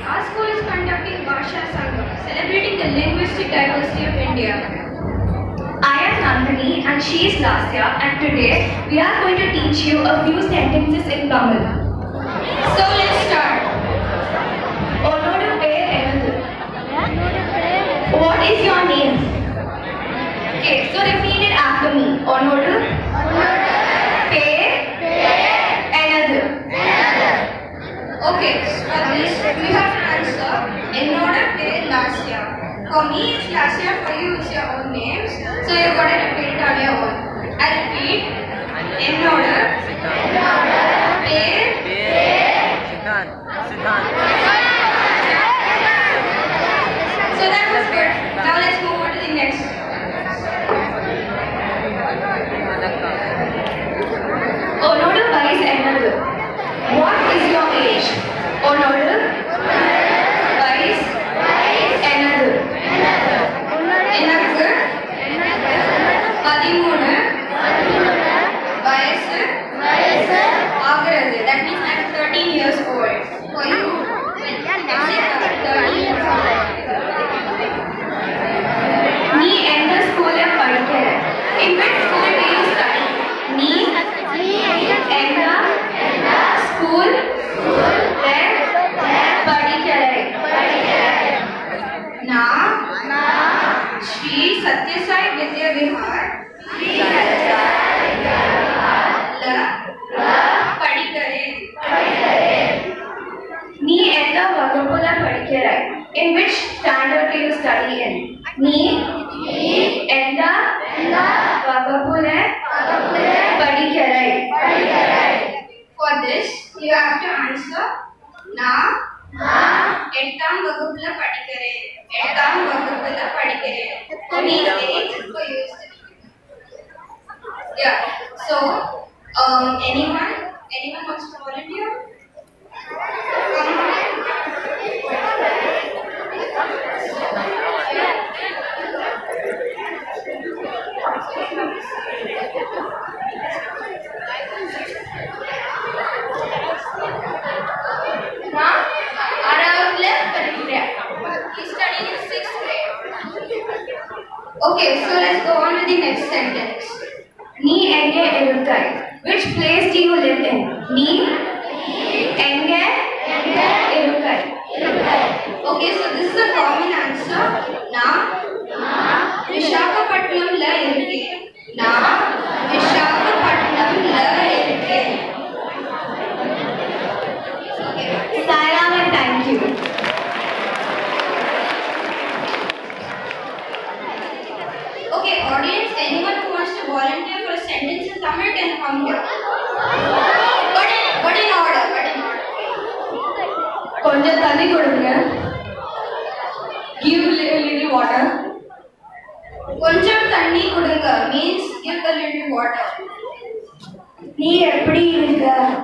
Our school is conducting Bhasha Sangam, celebrating the linguistic diversity of India. I am Nandini and she is Lasya, and today we are going to teach you a few sentences in Tamil. So let's start. Onodu per enadu. What is your name? Okay, so repeat it after me. Onodu per enadu. Okay, for this we have to answer Ennoda per Lasya. For me it's Lasya, for you it's your own names. So you got to repeat it on your own. I repeat. Ennoda per So that was good. Now let's move on to the next. Onodu vayas enadu. What is your age? Onodu vayas enadu. எனக்கு 13 வயசு ஆகிறது. That means I'm 13 years old. For you, நீ எந்த ஸ்கூல்ல படிக்கிற? In which school do you study? நீ எந்த ஸ்கூல்ல படிக்கிறாய்? நான் ஸ்ரீ சத்யசாய் வித்யா விஹார் படிக்கிறேன். நீ எந்த வகுப்புல படிக்கிறாய்? In which standard do you study in? நீ எந்த வகுப்புல படிக்கிறாய்? For this, you have to answer நான் 8ஆம் வகுப்புல படிக்கிறேன். 8ஆம் வகுப்புல படிக்கிறேன். These days for use. Yeah. So, anyone wants to volunteer? He's studying in 6th grade. Okay, so let's go on with the next sentence. நீ எங்கே இருக்காய்? Which place do you live in? நீ எங்கே இருக்காய்? Okay, so this is a common answer. நான் விசாகப்பட்டினம்ல இருக்கேன். நான் விசாகப்பட்டினம்ல இருக்கேன். Sairam and thank you. Okay, audience, anyone who wants to volunteer for a sentence in Tamil can come here. But in order. கொஞ்சம் தண்ணி கொடுங்க. Give little water. கொஞ்சம் தண்ணி கொடுங்க means give a little water. நீ எப்படி இருக்க?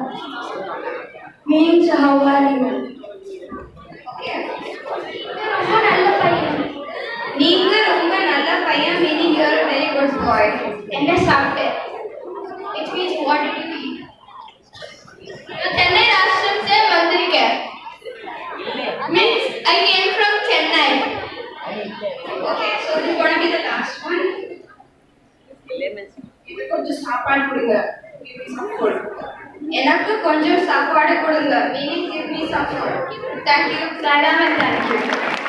Means how are you? Okay. ரொம்ப நல்ல பையன். நீங்க ரொம்ப நல்ல பையன் meaning you are a very good boy. என்ன சாப்பிட்ட? It means what did you eat? நான் சென்னை ராஷ்டிரம் से வந்திருக்கேன். Means I came from Chennai. Okay, so this is going to be the last one. இது கொஞ்சம் சாப்பாடு கொடுங்க. Give me some food. எனக்கு கொஞ்சம் சாப்பாடு கொடுங்க meaning give me some food. Thank you. Sairam and thank you.